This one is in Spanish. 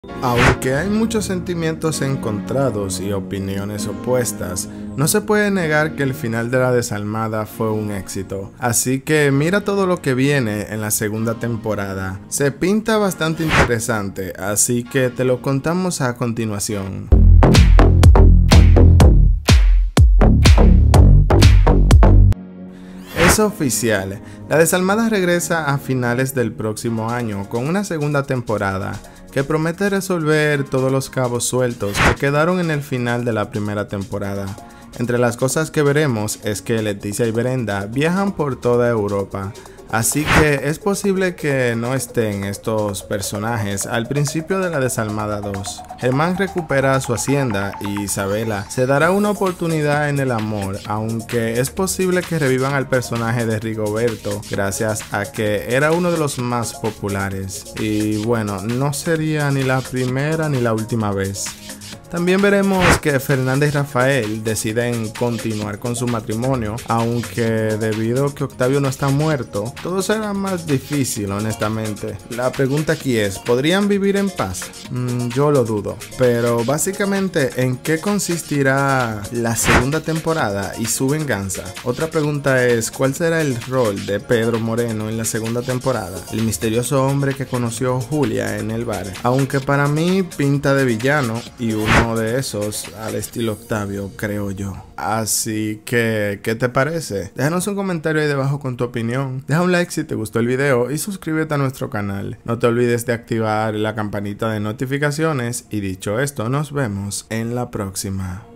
Aunque hay muchos sentimientos encontrados y opiniones opuestas, no se puede negar que el final de La Desalmada fue un éxito. Así que mira todo lo que viene en la segunda temporada. Se pinta bastante interesante, así que te lo contamos a continuación. Es oficial, La Desalmada regresa a finales del próximo año con una segunda temporada que promete resolver todos los cabos sueltos que quedaron en el final de la primera temporada. Entre las cosas que veremos es que Leticia y Brenda viajan por toda Europa, así que es posible que no estén estos personajes al principio de La Desalmada 2. Germán recupera su hacienda y Isabela se dará una oportunidad en el amor, aunque es posible que revivan al personaje de Rigoberto gracias a que era uno de los más populares. Y bueno, no sería ni la primera ni la última vez. También veremos que Fernanda y Rafael deciden continuar con su matrimonio, aunque debido a que Octavio no está muerto, todo será más difícil honestamente. La pregunta aquí es, ¿podrían vivir en paz? Yo lo dudo, pero básicamente ¿en qué consistirá la segunda temporada y su venganza? Otra pregunta es, ¿cuál será el rol de Pedro Moreno en la segunda temporada? El misterioso hombre que conoció Julia en el bar, aunque para mí pinta de villano y uno de esos al estilo Octavio, creo yo. Así que, ¿qué te parece? Déjanos un comentario ahí debajo con tu opinión. Deja un like si te gustó el video y suscríbete a nuestro canal. No te olvides de activar la campanita de notificaciones y dicho esto, nos vemos en la próxima.